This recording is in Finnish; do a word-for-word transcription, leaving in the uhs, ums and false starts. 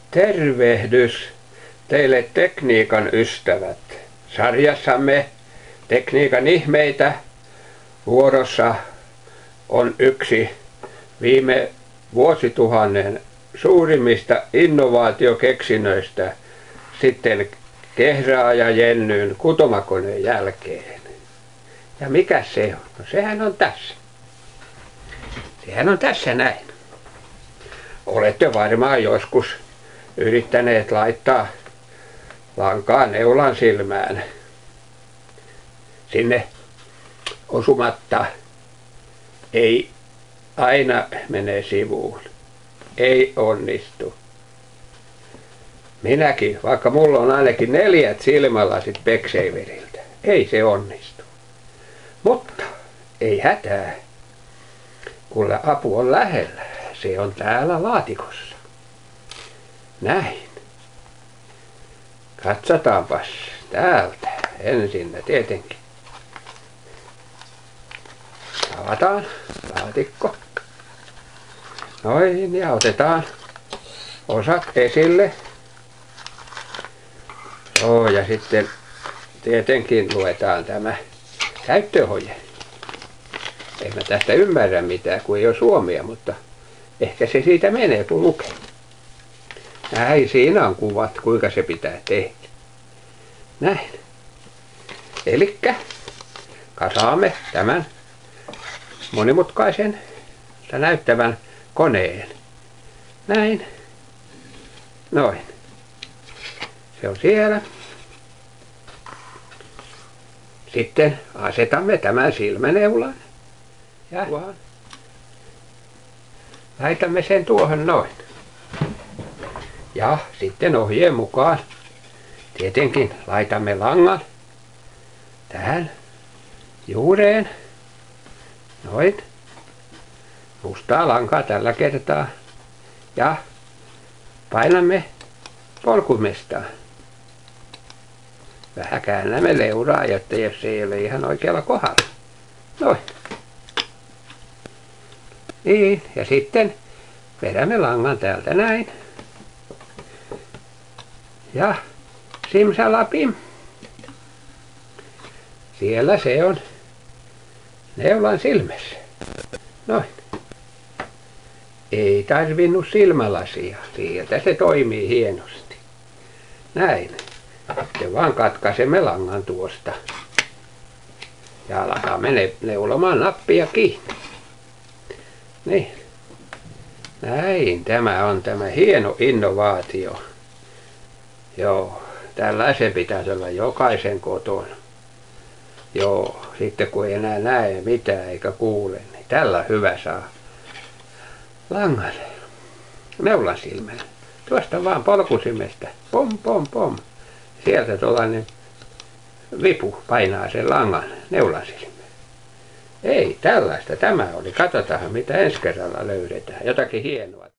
Tervehdys teille tekniikan ystävät. Sarjassamme Tekniikan ihmeitä vuorossa on yksi viime vuosituhannen suurimmista innovaatiokeksinnöistä sitten Kehraa ja Jennyn kutomakoneen jälkeen. Ja mikä se on? No sehän on tässä. Sehän on tässä näin. Olette varmaan joskus yrittäneet laittaa lankaa neulan silmään. Sinne osumatta ei aina mene sivuun. Ei onnistu. Minäkin, vaikka mulla on ainakin neljät silmälasit Specsavers-iltä, ei se onnistu. Mutta ei hätää, kun apu on lähellä. Se on täällä laatikossa. Näin. Katsotaanpas täältä ensin tietenkin. Avataan laatikko. Noin, ja otetaan osat esille. Joo, ja sitten tietenkin luetaan tämä käyttöohje. En mä tästä ymmärrä mitään, kun ei ole suomea, mutta ehkä se siitä menee, kun lukee. Näin, siinä on kuvat, kuinka se pitää tehdä. Näin. Elikkä kasaamme tämän monimutkaisen ja näyttävän koneen. Näin. Noin. Se on siellä. Sitten asetamme tämän silmäneulan. Ja tuohon. Laitamme sen tuohon noin. Ja sitten ohjeen mukaan tietenkin laitamme langan tähän juureen. Noin. Mustaa lankaa tällä kertaa. Ja painamme polkumestaan. Vähän käännämme leuraa, jotta jos se ei ole ihan oikealla kohdalla. Noin. Niin, ja sitten vedämme langan täältä näin. Ja simsalapim. Siellä se on neulan silmässä. Noin. Ei tarvinnut silmälasia. Sieltä se toimii hienosti. Näin. Sitten vaan katkaisemme langan tuosta. Ja alkaamme ne neulomaan nappia kiinni. Niin. Näin. Tämä on tämä hieno innovaatio. Joo. Tällaisen pitäisi olla jokaisen kotona. Joo. Sitten kun ei enää näe mitään eikä kuule, niin tällä hyvä saa langan neulan silmään. Tuosta vaan polkusimesta. Pom, pom, pom. Sieltä tuollainen vipu painaa sen langan neulan silmään. Ei tällaista. Tämä oli. Katsotaan mitä ensi kerralla löydetään. Jotakin hienoa.